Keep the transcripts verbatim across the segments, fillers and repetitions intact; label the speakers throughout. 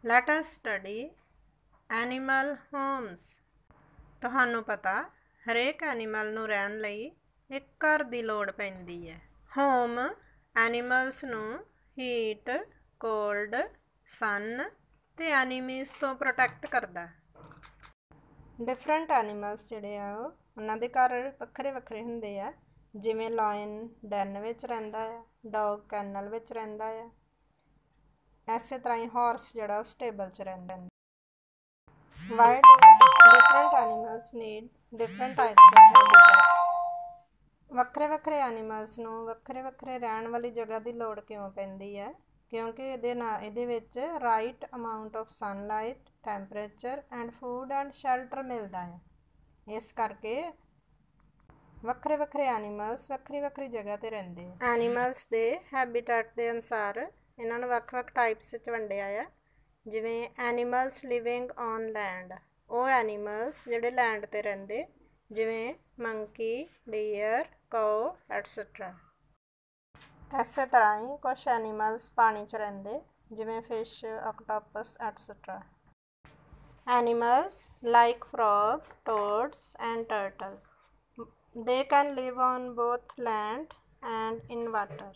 Speaker 1: Let us study animal homes। ਤੁਹਾਨੂੰ ਪਤਾ ਹਰੇਕ ਐਨੀਮਲ ਨੂੰ ਰਹਿਣ ਲਈ ਇੱਕ ਘਰ ਦੀ ਲੋੜ ਪੈਂਦੀ ਹੈ। ਹੋਮ ਐਨੀਮਲਸ ਨੂੰ ਹੀਟ, ਕੋਲਡ, ਸਨ ਤੇ ਐਨੀਮੀਜ਼ ਤੋਂ ਪ੍ਰੋਟੈਕਟ ਕਰਦਾ। ਡਿਫਰੈਂਟ ਐਨੀਮਲਸ ਜਿਹੜੇ ਆ ਉਹ ਉਹਨਾਂ ਦੇ ਘਰ ਵੱਖਰੇ ਵੱਖਰੇ ਹੁੰਦੇ ਆ, ਜਿਵੇਂ ਲਾਇਨ ਡੈਨ ਵਿੱਚ ਰਹਿੰਦਾ ਆ, ਡੌਗ ਕੈਨਲ ਵਿੱਚ ਰਹਿੰਦਾ ਆ, ਇਸੇ ਤਰ੍ਹਾਂ ਹੀ ਹਾਰਸ ਜਿਹੜਾ ਉਹ ਸਟੇਬਲ 'ਚ ਰਹਿੰਦਾ। Why do different animals need different types of habitat. ਵੱਖਰੇ ਵੱਖਰੇ ਐਨੀਮਲਸ ਨੂੰ ਵੱਖਰੇ ਵੱਖਰੇ ਰਹਿਣ ਵਾਲੀ ਜਗ੍ਹਾ ਦੀ ਲੋੜ ਕਿਉਂ ਪੈਂਦੀ ਹੈ? ਕਿਉਂਕਿ ਇਹਦੇ ਨਾਲ ਇਹਦੇ ਵਿੱਚ right amount of sunlight, temperature and food and shelter ਮਿਲਦਾ ਹੈ। ਇਸ ਕਰਕੇ ਵੱਖਰੇ ਵੱਖਰੇ ਐਨੀਮਲਸ ਵੱਖਰੀ ਵੱਖਰੀ ਜਗ੍ਹਾ 'ਤੇ ਰਹਿੰਦੇ ਆ। ਐਨੀਮਲਸ ਦੇ ਹੈਬੀਟੈਟ ਦੇ ਅਨੁਸਾਰ ਇਹਨਾਂ ਨੂੰ ਵੱਖ ਵੱਖ ਟਾਈਪਸ ਵਿੱਚ ਵੰਡਿਆ ਆ, ਜਿਵੇਂ ਐਨੀਮਲਸ ਲਿਵਿੰਗ ਔਨ ਲੈਂਡ, ਉਹ ਐਨੀਮਲਸ ਜਿਹੜੇ ਲੈਂਡ 'ਤੇ ਰਹਿੰਦੇ, ਜਿਵੇਂ ਮੰਕੀ, ਡੀਅਰ, ਕਾਓ ਐਟਸੈਟਰਾ। ਇਸੇ ਤਰ੍ਹਾਂ ਹੀ ਕੁਛ ਐਨੀਮਲਸ ਪਾਣੀ 'ਚ ਰਹਿੰਦੇ, ਜਿਵੇਂ fish, octopus etcetera. Animals like frog, toads and turtle, they can live on both land and in water।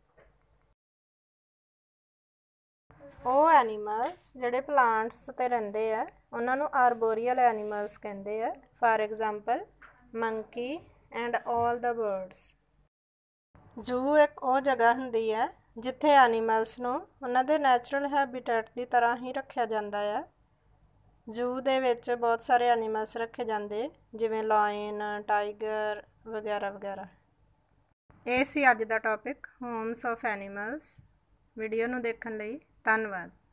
Speaker 1: ਉਹ ਐਨੀਮਲਸ ਜਿਹੜੇ ਪਲਾਂਟਸ 'ਤੇ ਰਹਿੰਦੇ ਆ ਉਹਨਾਂ ਨੂੰ ਆਰਬੋਰੀਅਲ ਐਨੀਮਲਸ ਕਹਿੰਦੇ ਆ, for example monkey and all ਦਾ ਬਰਡਸ। ਜ਼ੂ ਇੱਕ ਉਹ ਜਗ੍ਹਾ ਹੁੰਦੀ ਹੈ ਜਿੱਥੇ ਐਨੀਮਲਸ ਨੂੰ ਉਹਨਾਂ ਦੇ ਨੈਚੁਰਲ ਹੈਬੀਟੈਟ ਦੀ ਤਰ੍ਹਾਂ ਹੀ ਰੱਖਿਆ ਜਾਂਦਾ ਆ। ਜ਼ੂ ਦੇ ਵਿੱਚ ਬਹੁਤ ਸਾਰੇ ਐਨੀਮਲਸ ਰੱਖੇ ਜਾਂਦੇ, ਜਿਵੇਂ ਲਾਇਨ, ਟਾਈਗਰ ਵਗੈਰਾ ਵਗੈਰਾ। ਇਹ ਸੀ ਅੱਜ ਦਾ topic, homes of animals. Video ਨੂੰ ਦੇਖਣ ਲਈ ਧੰਨਵਾਦ।